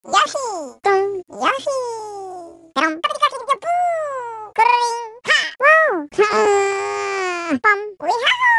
Yoshi! 뚱! Yoshi! 그럼 뿌! 그르링! 하! 와우! 빰! 위하우!